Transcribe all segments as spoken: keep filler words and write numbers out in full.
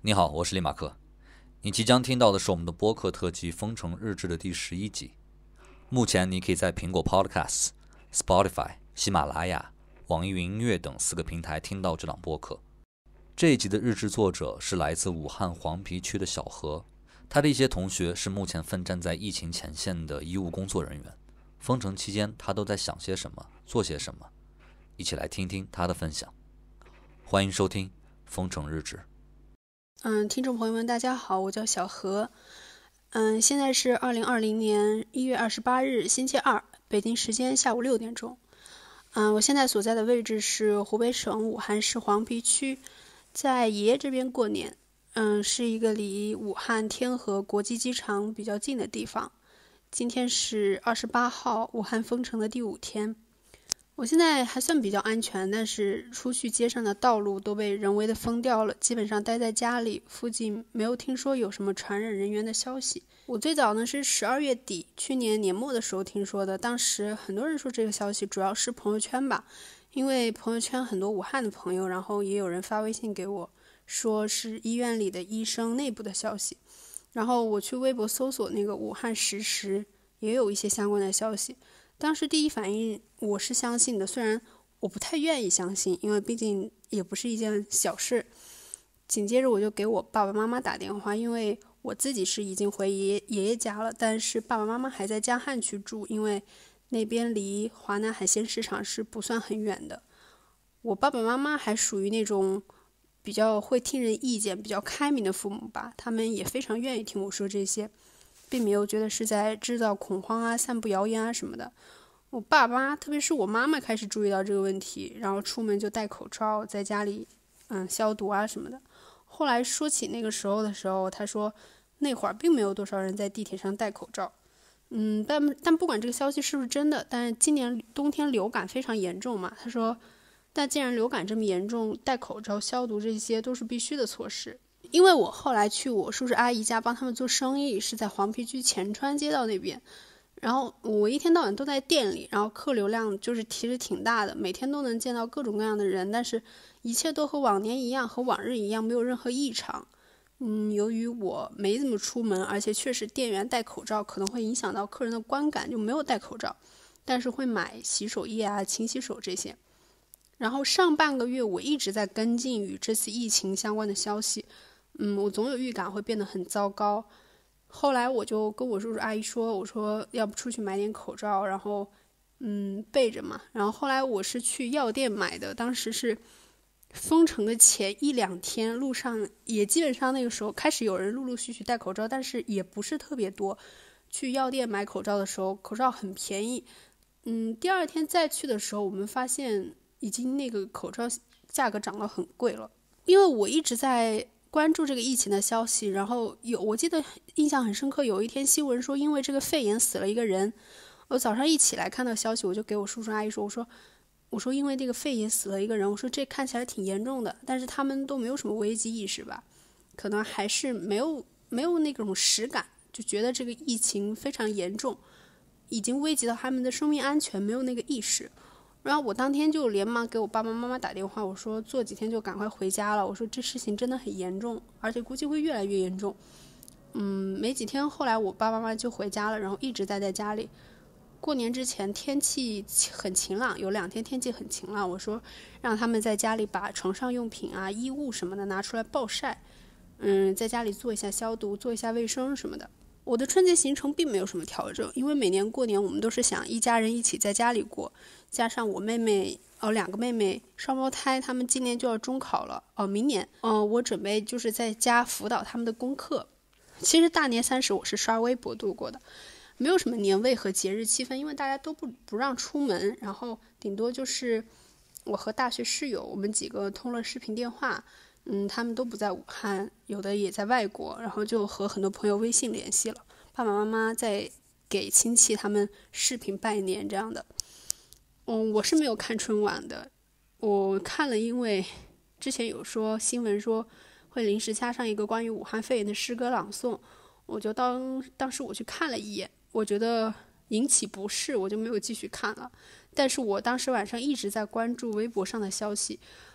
你好，我是李马克。你即将听到的是我们的播客特辑《封城日志》的第十一集。目前你可以在苹果 Podcast、Spotify、喜马拉雅、网易云音乐等四个平台听到这档播客。这一集的日志作者是来自武汉黄陂区的小何，他的一些同学是目前奋战在疫情前线的医务工作人员。封城期间，他都在想些什么，做些什么？一起来听听他的分享。欢迎收听《封城日志》。 嗯，听众朋友们，大家好，我叫小何。嗯，现在是二零二零年一月二十八日星期二，北京时间下午六点钟。嗯，我现在所在的位置是湖北省武汉市黄陂区，在爷爷这边过年。嗯，是一个离武汉天河国际机场比较近的地方。今天是二十八号，武汉封城的第五天。我现在还算比较安全，但是出去街上的道路都被人为的封掉了，基本上待在家里，附近没有听说有什么传染人员的消息。我最早呢是十二月底，去年年末的时候听说的，当时很多人说这个消息主要是朋友圈吧，因为朋友圈很多武汉的朋友，然后也有人发微信给我，说是医院里的医生内部的消息，然后我去微博搜索那个武汉实时，也有一些相关的消息。当时第一反应我是相信的，虽然我不太愿意相信，因为毕竟也不是一件小事。紧接着我就给我爸爸妈妈打电话，因为我自己是已经回爷爷爷爷家了，但是爸爸妈妈还在江汉区住，因为那边离华南海鲜市场是不算很远的。我爸爸妈妈还属于那种比较会听人意见、比较开明的父母吧，他们也非常愿意听我说这些，并没有觉得是在制造恐慌啊、散布谣言啊什么的。我爸妈，特别是我妈妈开始注意到这个问题，然后出门就戴口罩，在家里嗯消毒啊什么的。后来说起那个时候的时候，他说那会儿并没有多少人在地铁上戴口罩。嗯，但但不管这个消息是不是真的，但是今年冬天流感非常严重嘛，他说，但既然流感这么严重，戴口罩、消毒这些都是必须的措施。因为我后来去我叔叔阿姨家帮他们做生意，是在黄陂区前川街道那边。然后我一天到晚都在店里，然后客流量就是其实挺大的，每天都能见到各种各样的人，但是一切都和往年一样，和往日一样，没有任何异常。嗯，由于我没怎么出门，而且确实店员戴口罩可能会影响到客人的观感，就没有戴口罩，但是会买洗手液啊、勤洗手这些。然后上半个月我一直在跟进与这次疫情相关的消息，嗯，我总有预感会变得很糟糕。后来我就跟我叔叔阿姨说，我说要不出去买点口罩，然后嗯备着嘛。然后后来我是去药店买的，当时是封城的前一两天，路上也基本上那个时候开始有人陆陆续续戴口罩，但是也不是特别多。去药店买口罩的时候，口罩很便宜。嗯，第二天再去的时候，我们发现已经那个口罩价格涨得很贵了。因为我一直在关注这个疫情的消息，然后有我记得印象很深刻，有一天新闻说因为这个肺炎死了一个人。我早上一起来看到消息，我就给我叔叔阿姨说，我说我说因为这个肺炎死了一个人，我说这看起来挺严重的，但是他们都没有什么危机意识吧，可能还是没有没有那种实感，就觉得这个疫情非常严重，已经危及到他们的生命安全，没有那个意识。然后我当天就连忙给我爸爸妈妈打电话，我说做几天就赶快回家了，我说这事情真的很严重，而且估计会越来越严重。嗯，没几天后来我爸爸妈妈就回家了，然后一直待在家里。过年之前天气很晴朗，有两天天气很晴朗，我说让他们在家里把床上用品啊、衣物什么的拿出来暴晒，嗯，在家里做一下消毒，做一下卫生什么的。我的春节行程并没有什么调整，因为每年过年我们都是想一家人一起在家里过，加上我妹妹哦，两个妹妹双胞胎，她们今年就要中考了哦，明年哦，我准备就是在家辅导他们的功课。其实大年三十我是刷微博度过的，没有什么年味和节日气氛，因为大家都不不让出门，然后顶多就是我和大学室友我们几个通了视频电话。嗯，他们都不在武汉，有的也在外国，然后就和很多朋友微信联系了，爸爸妈妈在给亲戚他们视频拜年这样的。嗯，我是没有看春晚的，我看了，因为之前有说新闻说会临时加上一个关于武汉肺炎的诗歌朗诵，我就当当时我去看了一眼，我觉得引起不适，我就没有继续看了。但是我当时晚上一直在关注微博上的消息。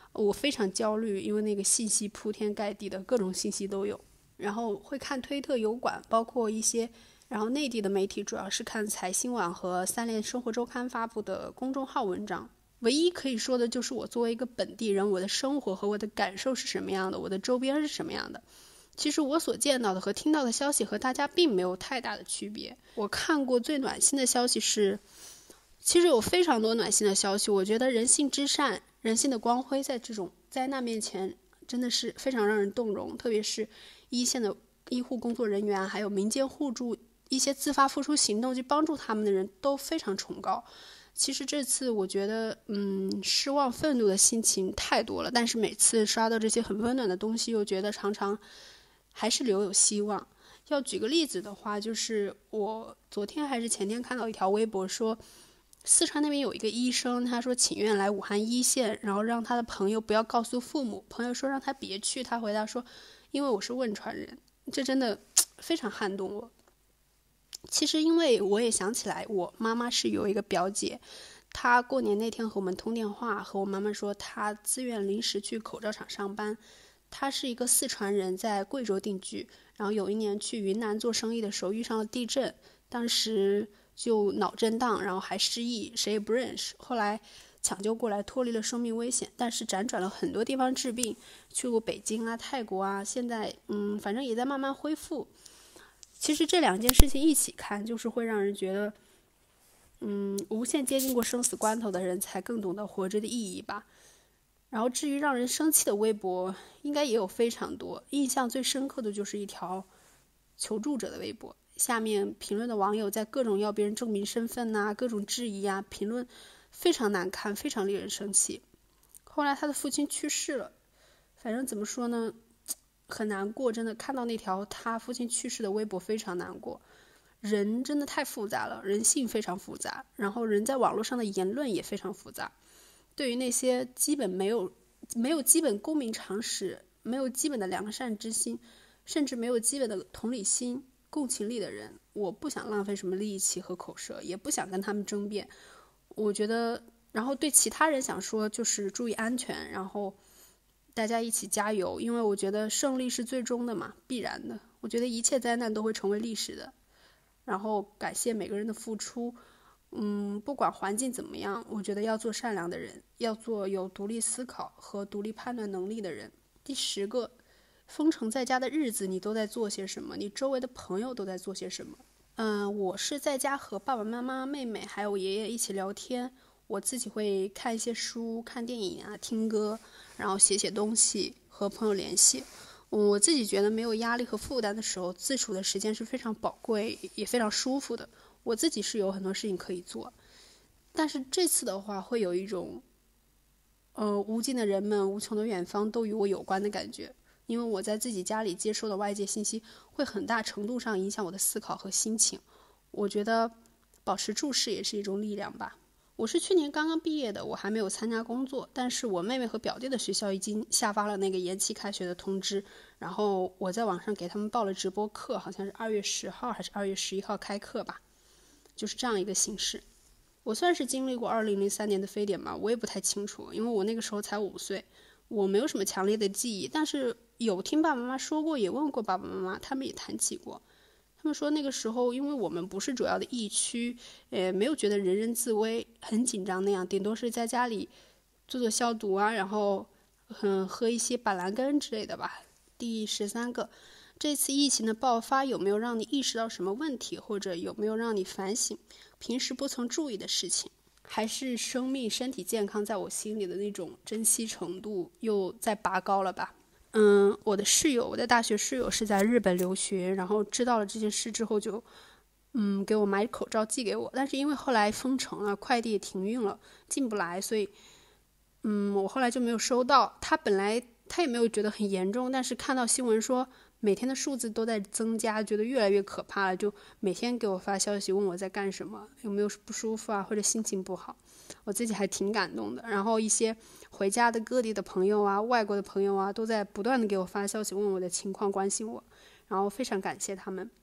我非常焦虑，因为那个信息铺天盖地的，各种信息都有。然后会看推特、油管，包括一些，然后内地的媒体主要是看财新网和三联生活周刊发布的公众号文章。唯一可以说的就是我作为一个本地人，我的生活和我的感受是什么样的，我的周边是什么样的。其实我所见到的和听到的消息和大家并没有太大的区别。我看过最暖心的消息是，其实有非常多暖心的消息，我觉得人性之善、人性的光辉在这种灾难面前真的是非常让人动容，特别是一线的医护工作人员，还有民间互助，一些自发付出行动去帮助他们的人都非常崇高。其实这次我觉得嗯，失望愤怒的心情太多了，但是每次刷到这些很温暖的东西，又觉得常常还是留有希望。要举个例子的话，就是我昨天还是前天看到一条微博说，四川那边有一个医生，他说请愿来武汉一线，然后让他的朋友不要告诉父母，朋友说让他别去，他回答说因为我是汶川人。这真的非常撼动我。其实因为我也想起来，我妈妈是有一个表姐，她过年那天和我们通电话，和我妈妈说她自愿临时去口罩厂上班。她是一个四川人，在贵州定居，然后有一年去云南做生意的时候遇上了地震，当时就脑震荡，然后还失忆，谁也不认识。后来抢救过来，脱离了生命危险，但是辗转了很多地方治病，去过北京啊、泰国啊，现在嗯，反正也在慢慢恢复。其实这两件事情一起看，就是会让人觉得，嗯，无限接近过生死关头的人才更懂得活着的意义吧。然后至于让人生气的微博，应该也有非常多，印象最深刻的就是一条求助者的微博，下面评论的网友在各种要别人证明身份呐、啊，各种质疑啊，评论非常难看，非常令人生气。后来他的父亲去世了，反正怎么说呢，很难过，真的看到那条他父亲去世的微博非常难过。人真的太复杂了，人性非常复杂，然后人在网络上的言论也非常复杂。对于那些基本没有没有基本公民常识，没有基本的良善之心，甚至没有基本的同理心、共情力的人，我不想浪费什么力气和口舌，也不想跟他们争辩。我觉得，然后对其他人想说就是注意安全，然后大家一起加油，因为我觉得胜利是最终的嘛，必然的。我觉得一切灾难都会成为历史的。然后感谢每个人的付出，嗯，不管环境怎么样，我觉得要做善良的人，要做有独立思考和独立判断能力的人。第十个，封城在家的日子你都在做些什么？你周围的朋友都在做些什么？嗯，我是在家和爸爸妈妈、妹妹还有爷爷一起聊天，我自己会看一些书、看电影啊、听歌，然后写写东西，和朋友联系。我自己觉得没有压力和负担的时候，自处的时间是非常宝贵也非常舒服的。我自己是有很多事情可以做，但是这次的话会有一种呃，无尽的人们、无穷的远方都与我有关的感觉。因为我在自己家里接收的外界信息会很大程度上影响我的思考和心情。我觉得保持注视也是一种力量吧。我是去年刚刚毕业的，我还没有参加工作，但是我妹妹和表弟的学校已经下发了那个延期开学的通知，然后我在网上给他们报了直播课，好像是二月十号还是二月十一号开课吧，就是这样一个形式。我算是经历过二零零三年的非典吧，我也不太清楚，因为我那个时候才五岁，我没有什么强烈的记忆，但是有听爸爸妈妈说过，也问过爸爸妈妈，他们也谈起过。他们说那个时候因为我们不是主要的疫区，呃，没有觉得人人自危很紧张那样，顶多是在家里做做消毒啊，然后嗯喝一些板蓝根之类的吧。第十三个，这次疫情的爆发有没有让你意识到什么问题，或者有没有让你反省平时不曾注意的事情？还是生命身体健康在我心里的那种珍惜程度又在拔高了吧。嗯，我的室友，我的大学室友是在日本留学，然后知道了这件事之后就，嗯，给我买口罩寄给我。但是因为后来封城了，快递也停运了，进不来，所以，嗯，我后来就没有收到。他本来他也没有觉得很严重，但是看到新闻说每天的数字都在增加，觉得越来越可怕了，就每天给我发消息问我在干什么，有没有不舒服啊，或者心情不好。我自己还挺感动的。然后一些回家的各地的朋友啊，外国的朋友啊，都在不断的给我发消息问我的情况，关心我，然后非常感谢他们。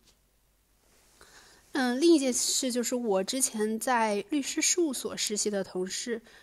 嗯，另一件事就是我之前在律师事务所实习的同事，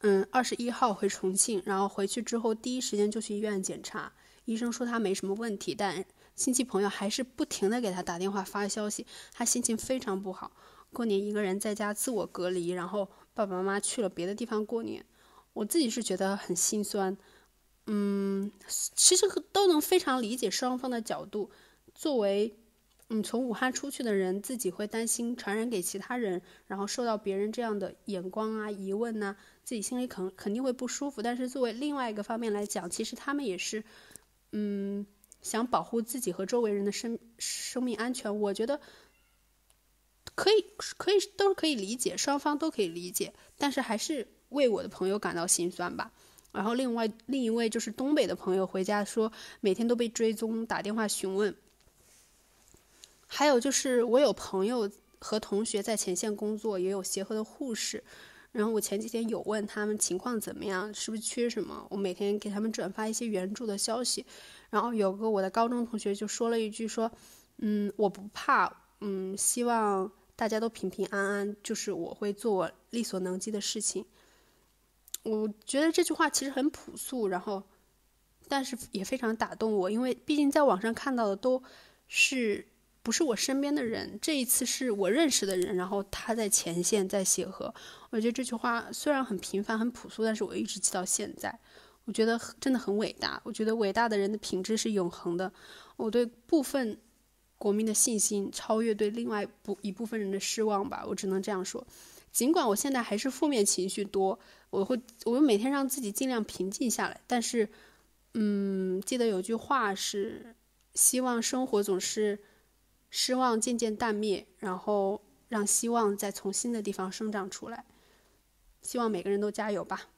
嗯，二十一号回重庆，然后回去之后第一时间就去医院检查，医生说他没什么问题，但亲戚朋友还是不停的给他打电话发消息，他心情非常不好。过年一个人在家自我隔离，然后爸爸妈妈去了别的地方过年，我自己是觉得很心酸。嗯，其实都能非常理解双方的角度。作为嗯从武汉出去的人，自己会担心传染给其他人，然后受到别人这样的眼光啊、疑问啊，自己心里肯肯定会不舒服。但是作为另外一个方面来讲，其实他们也是嗯想保护自己和周围人的生生命安全。我觉得可以可以都是可以理解，双方都可以理解，但是还是为我的朋友感到心酸吧。然后另外另一位就是东北的朋友回家说每天都被追踪，打电话询问。还有就是我有朋友和同学在前线工作，也有协和的护士，然后我前几天有问他们情况怎么样，是不是缺什么，我每天给他们转发一些援助的消息。然后有个我的高中同学就说了一句说嗯我不怕，嗯希望大家都平平安安，就是我会做我力所能及的事情。我觉得这句话其实很朴素，然后但是也非常打动我，因为毕竟在网上看到的都是不是我身边的人，这一次是我认识的人，然后他在前线在协和。我觉得这句话虽然很平凡很朴素，但是我一直记到现在，我觉得真的很伟大。我觉得伟大的人的品质是永恒的。我对部分国民的信心超越对另外一部分人的失望吧，我只能这样说。尽管我现在还是负面情绪多，我会我会每天让自己尽量平静下来，但是嗯，记得有句话是希望生活总是失望渐渐淡灭，然后让希望再从新的地方生长出来。希望每个人都加油吧。